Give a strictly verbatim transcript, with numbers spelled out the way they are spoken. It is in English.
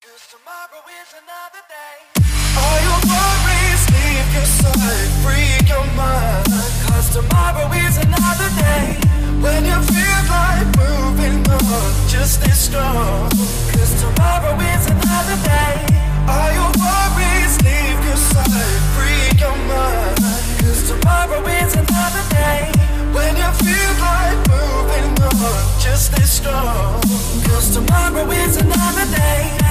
'Cause tomorrow is another day. All your worries leave your side, free your mind. 'Cause tomorrow is another day. When you feel like moving on, just stay strong. 'Cause tomorrow is another day. All your worries leave your side, free your mind. 'Cause tomorrow is another day. When you feel like moving on, just stay strong. 'Cause tomorrow is another day.